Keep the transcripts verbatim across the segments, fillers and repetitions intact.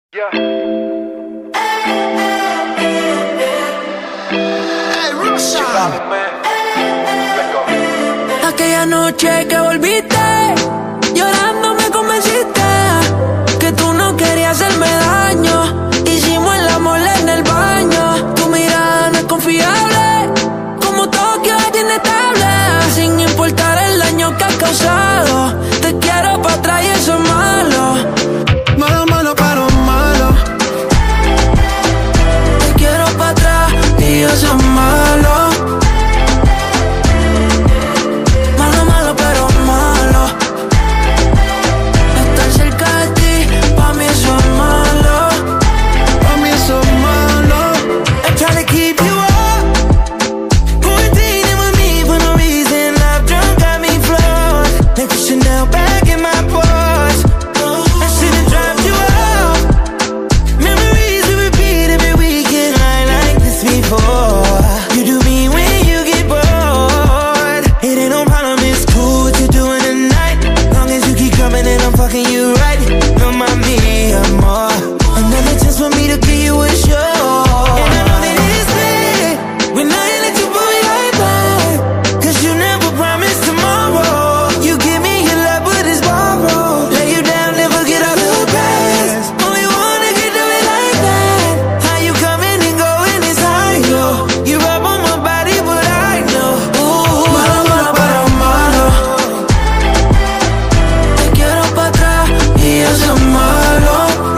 Yeah. Hey, Russia. Aquella noche que volviste, llorando me convenciste que tú no querías hacerme daño. Hicimos el amor en el baño. Tu mirada no es confiable, como Tokio es inestable. Sin importar el daño que has causado, te quiero pa' atrás y eso es malo. Malo, malo, pero malo. Te quiero pa' atrás y eso es malo. Malo, malo, pero malo. Estar cerca de ti, pa' mí eso es malo. Pa' mí eso es malo. I try to keep you up, quarantining with me for no reason. Love drunk got me flawed, like Chanel back in my Porsche. I should've dropped you off. Memories we repeat every weekend, I like this before. You do me when you get bored. It ain't no problem, it's cool what you're doing tonight. Long as you keep coming and I'm fucking you right. No mami, amor. Another chance for me to give you a show. And I know that it's bad when I let you pull me right back, cause you never promised tomorrow. You give me your love but it's borrowed. Lay you down, never get out of the past. Only wanna get to it like that. How you coming and going is high, yo. You rub on my body but I know. Ooh, malo, malo, pero malo. Te quiero pa' atrás y eso es malo.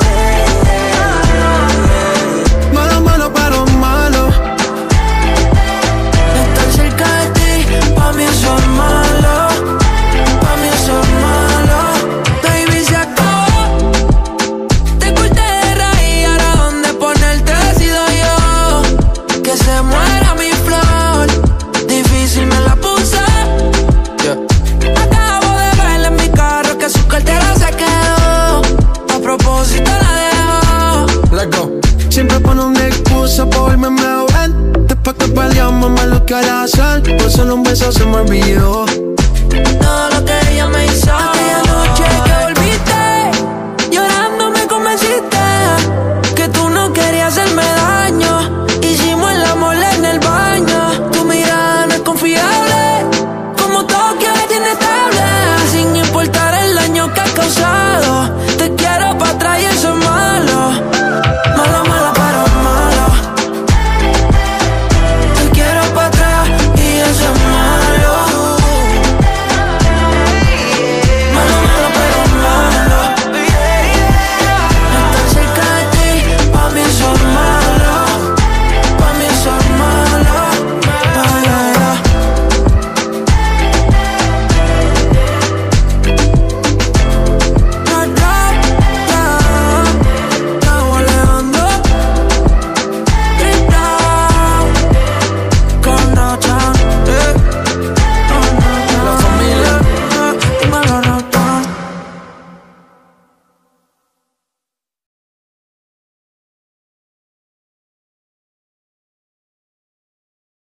Malo, malo, pero malo. Estar cerca de ti, pa' mí eso es malo. Pa' mí eso es malo. Baby, se acabó. Te corté de raíz, ahora dónde ponerte decido yo. Que se muera mi flor, difícil me la puse. Acabo de verla en mi carro que su cartera se quedó. A propósito la dejó. Let's go. Siempre pone una excusa por irme a ver. Después que peleamos, más lo que hará hacer. Por solo un beso se me olvidó. No